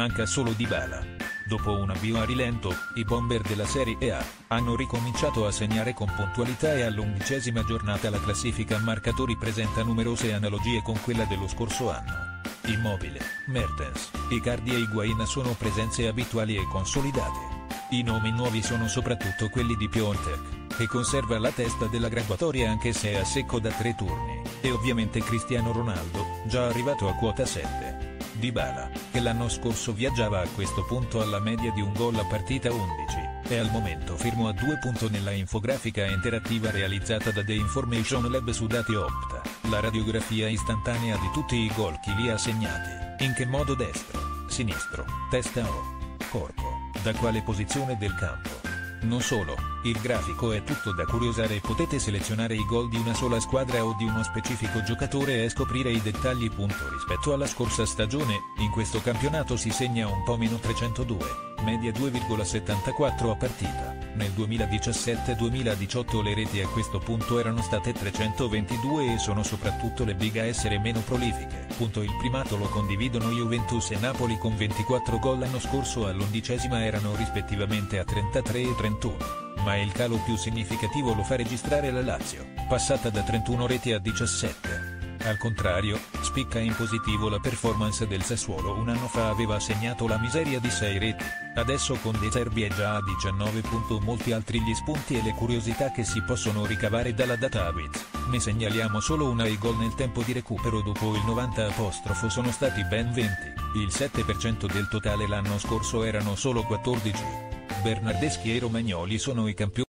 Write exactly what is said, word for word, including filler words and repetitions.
manca solo Dybala. Dopo un avvio a rilento, i bomber della Serie A hanno ricominciato a segnare con puntualità e all'undicesima giornata la classifica a marcatori presenta numerose analogie con quella dello scorso anno. Immobile, Mertens, Icardi e Higuain sono presenze abituali e consolidate. I nomi nuovi sono soprattutto quelli di Piontek, che conserva la testa della graduatoria anche se è a secco da tre turni, e ovviamente Cristiano Ronaldo, già arrivato a quota sette. Dybala, che l'anno scorso viaggiava a questo punto alla media di un gol a partita undici, è al momento fermo a due punti nella infografica interattiva realizzata da The Information Lab su dati Opta, la radiografia istantanea di tutti i gol chi li ha segnati, in che modo destro, sinistro, testa o corpo, da quale posizione del campo. Non solo, il grafico è tutto da curiosare e potete selezionare i gol di una sola squadra o di uno specifico giocatore e scoprire i dettagli. Rispetto alla scorsa stagione, in questo campionato si segna un po' meno trecentodue, media due virgola settantaquattro a partita. Nel duemiladiciassette duemiladiciotto le reti a questo punto erano state trecentoventidue e sono soprattutto le big a essere meno prolifiche. Il primato lo condividono Juventus e Napoli con ventiquattro gol l'anno scorso, all'undicesima erano rispettivamente a trentatré e trentuno. Ma il calo più significativo lo fa registrare la Lazio, passata da trentuno reti a diciassette. Al contrario, spicca in positivo la performance del Sassuolo. Un anno fa aveva segnato la miseria di sei reti, adesso con De Zerbi è già a diciannove. Molti altri gli spunti e le curiosità che si possono ricavare dalla database, ne segnaliamo solo una. I gol nel tempo di recupero dopo il novanta apostrofo sono stati ben venti, il sette per cento del totale. L'anno scorso erano solo quattordici. Bernardeschi e Romagnoli sono i campioni.